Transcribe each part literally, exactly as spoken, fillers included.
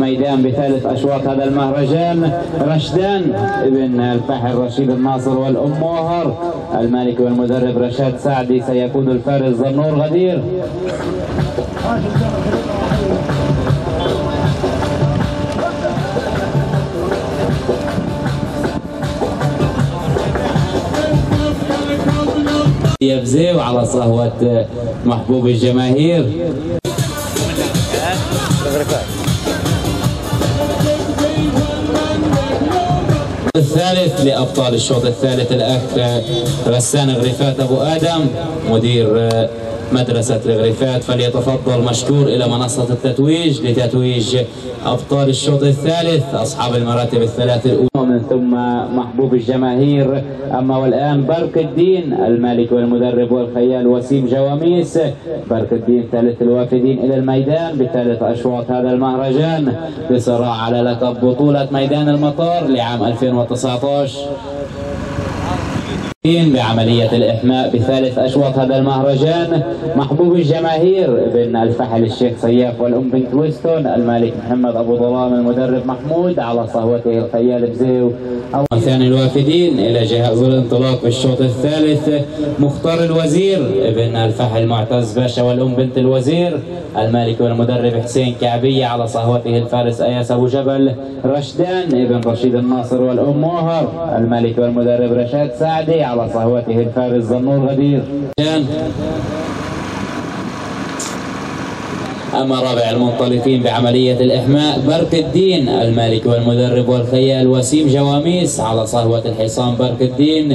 ميدان بثالث أشواط هذا المهرجان رشدان ابن الفاحل رشيد الناصر والأم موهر، المالك والمدرب رشاد سعدي، سيكون الفارس زنور غدير. يبزي وعلى صهوة محبوب الجماهير. الثالث لأبطال الشوط الثالث الأخ غسان غريفات أبو آدم مدير مدرسة الغريفات، فليتفضل مشكور إلى منصة التتويج لتتويج أبطال الشوط الثالث أصحاب المراتب الثلاث الأولى، ومن ثم محبوب الجماهير. أما والآن برك الدين المالك والمدرب والخيال وسيم جواميس. برك الدين ثالث الوافدين إلى الميدان بثالث أشواط هذا المهرجان بصراع على لقب بطولة ميدان المطار لعام ألفين وتسعة عشر بعملية الإحماء بثالث أشواط هذا المهرجان. محبوب الجماهير ابن الفحل الشيخ سياف والأم بنت ويستون، المالك محمد أبو ظلام، المدرب محمود، على صهوته الخيال بزيو. ثاني الوافدين إلى جهاز الانطلاق بالشوط الثالث مختار الوزير ابن الفحل معتز باشا والأم بنت الوزير، المالك والمدرب حسين كعبية، على صهوته الفارس أياس أبو جبل. رشدان ابن رشيد الناصر والأم موهر، المالك والمدرب رشاد سعدي، على صهوته الفارس زنور غدير. أما رابع المنطلقين بعملية الإحماء برك الدين المالك والمدرب والخيال وسيم جواميس، على صهوة الحصان برك الدين.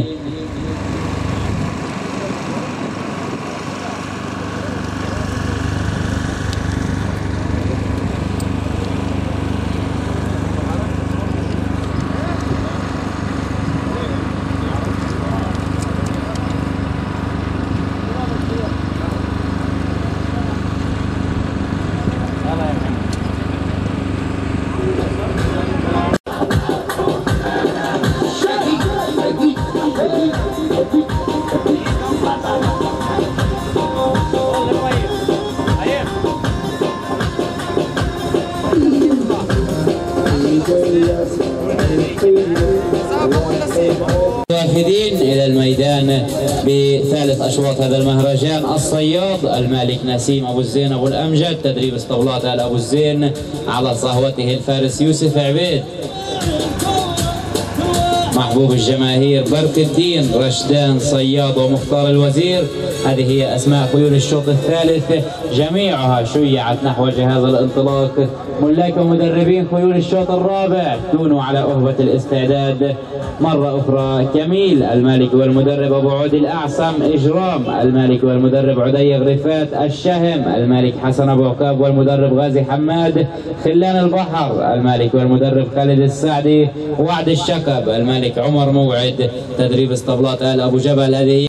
وافدين إلى الميدان بثالث أشواط هذا المهرجان الصياد المالك نسيم أبو الزين أبو الأمجد، تدريب اسطبلات آل أبو الزين، على صهوته الفارس يوسف عبيد. محبوب الجماهير برك الدين رشدان صياد ومختار الوزير. هذه هي أسماء خيول الشوط الثالث، جميعها شيعت نحو جهاز الانطلاق. ملاك ومدربين خيول الشوط الرابع كونوا على أهبة الاستعداد مرة أخرى. كميل المالك والمدرب أبو عود الأعصم، إجرام المالك والمدرب عدي غريفات، الشهم المالك حسن أبو عقاب والمدرب غازي حماد، خلان البحر المالك والمدرب خالد السعدي، وعد الشكب المالك عمر موعد، تدريب اسطبلات آل أبو جبل. هذه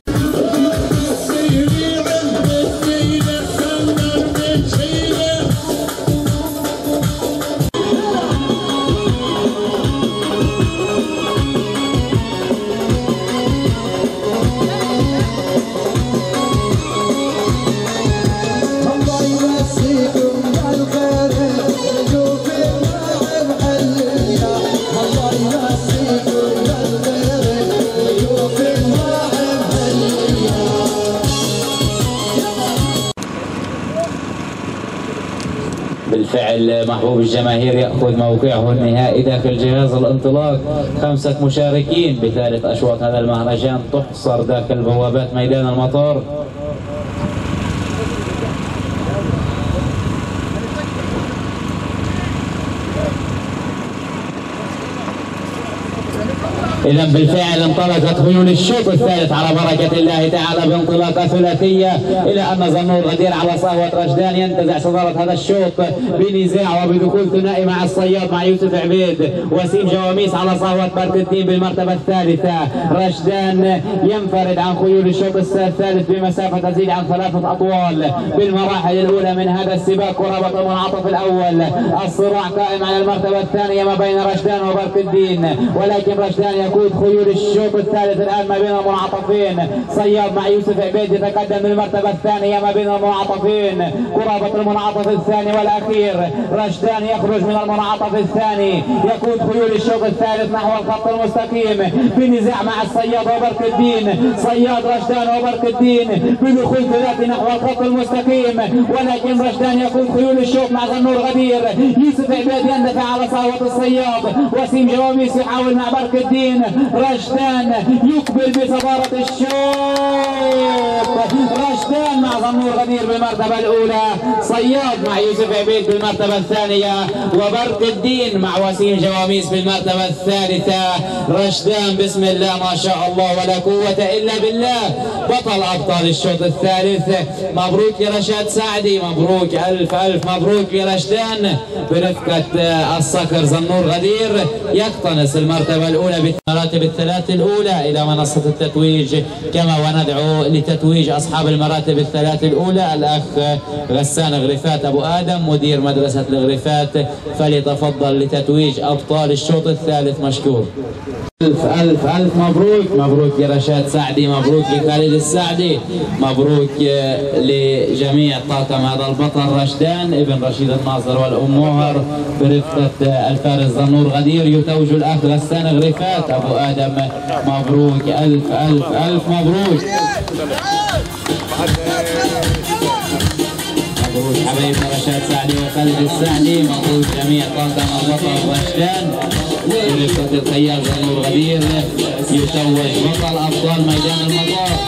بالفعل محبوب الجماهير يأخذ موقعه النهائي داخل جهاز الانطلاق. خمسة مشاركين بثالث أشواط هذا المهرجان تحصر داخل بوابات ميدان المطار. إذا بالفعل انطلقت خيول الشوط الثالث على بركة الله تعالى بانطلاقة ثلاثية، إلى أن زنور غدير على صهوة رشدان ينتزع صدارة هذا الشوط بنزاع وبدخول ثنائي مع الصياد مع يوسف عبيد. وسيم جواميس على صهوة برك الدين بالمرتبة الثالثة. رشدان ينفرد عن خيول الشوط الثالث بمسافة تزيد عن ثلاثة أطوال بالمراحل الأولى من هذا السباق وربط المنعطف الأول. الصراع قائم على المرتبة الثانية ما بين رشدان وبرك الدين، ولكن رشدان يكون يقود خيول الشوط الثالث الان ما بين المنعطفين. صياد مع يوسف عبيد يتقدم للمرتبه الثانيه ما بين المنعطفين، قرابه المنعطف الثاني والاخير. رشدان يخرج من المنعطف الثاني، يقود خيول الشوط الثالث نحو الخط المستقيم بنزاع مع الصياد وبرك الدين. صياد رشدان وبرك الدين بدخول ثلاثي نحو الخط المستقيم، ولكن رشدان يقود خيول الشوط مع زنور غدير. يوسف عبيد يندفع على صاوة الصياد، وسيم جواميس يحاول مع برك الدين. رشدان يقبل بصدارة الشوط، رشدان مع زنور غدير بالمرتبة الأولى، صياد مع يوسف عبيد بالمرتبة الثانية، وبرك الدين مع وسيم جواميس بالمرتبة الثالثة. رشدان بسم الله ما شاء الله ولا قوة إلا بالله، بطل أبطال الشوط الثالث. مبروك لرشاد سعدي، مبروك ألف ألف مبروك لرشدان برفقة الصقر زنور غدير، يقتنص المرتبة الأولى بالمراتب الثلاث الأولى إلى منصة التتويج. كما وندعو لتتويج أصحاب المراتب الثلاث الأولى الأخ غسان غرفات أبو آدم مدير مدرسة الغرفات، فليتفضل لتتويج أبطال الشوط الثالث مشكور. ألف ألف ألف مبروك، مبروك لرشاد سعدي، مبروك لخالد السعدي، مبروك لجميع طاقم هذا البطل رشدان ابن رشيد الناصر والأم موهر برفقة الفارس زنور غدير. يتوج الأخ غسان غرفات أبو آدم، مبروك ألف ألف ألف مبروك. مبروك حبايبنا رشاد سعدي وخالد السعدي، مبروك جميع طاقم البطل رشدان برفقة الخيال زنور غدير. يتوج بطل أبطال ميدان المطار.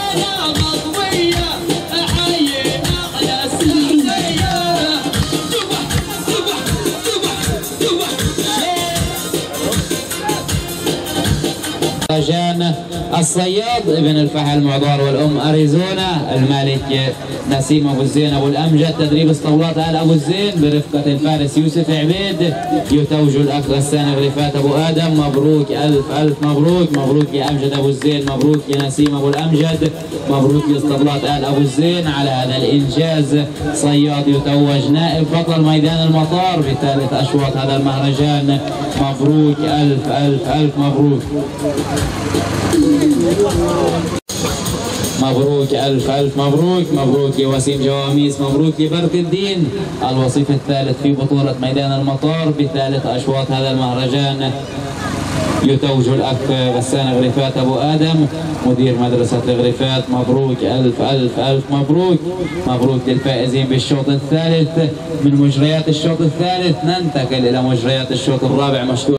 رجان الصياد ابن الفحل معضار والأم أريزونا، المالك نسيم أبو الزين أبو الأمجد، تدريب اسطولات آل أبو الزين برفقة الفارس يوسف عبيد. يتوج الأخ غسان غرفات أبو آدم، مبروك ألف ألف مبروك، مبروك لأمجد أبو الزين، مبروك لنسيم أبو الأمجد، مبروك لاسطولات آل أبو الزين على هذا الإنجاز. صياد يتوج نائب بطل ميدان المطار بثالث أشواط هذا المهرجان، مبروك ألف ألف ألف مبروك. مبروك ألف ألف مبروك، مبروك لوسيم جواميس، مبروك لبرك الدين الوصيف الثالث في بطولة ميدان المطار بثالث أشواط هذا المهرجان. يتوج الأخ غسان غرفات أبو آدم مدير مدرسة الغرفات، مبروك ألف ألف ألف مبروك. مبروك للفائزين بالشوط الثالث. من مجريات الشوط الثالث ننتقل إلى مجريات الشوط الرابع مشكور.